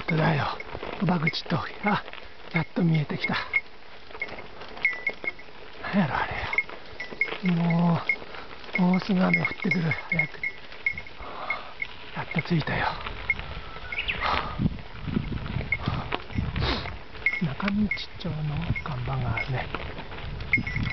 当だよ、鳥羽口峠。あ、やっと見えてきた。何やろあれよ。もうすぐ雨降ってくる。早く。やっと着いたよ。中道町の看板があるね。